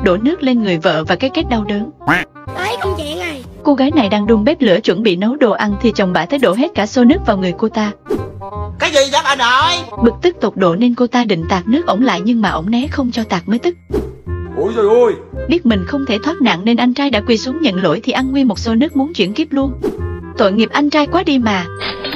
đổ nước lên người vợ và cái kết đau đớn. Đấy con chị này. Cô gái này đang đun bếp lửa chuẩn bị nấu đồ ăn thì chồng bả tới đổ hết cả xô nước vào người cô ta. Cái gì vậy bà nội? Bực tức tột độ nên cô ta định tạt nước ổng lại nhưng mà ổng né không cho tạt mới tức. Ôi trời ơi. Biết mình không thể thoát nạn nên anh trai đã quỳ xuống nhận lỗi thì ăn nguyên một xô nước muốn chuyển kiếp luôn. Tội nghiệp anh trai quá đi mà.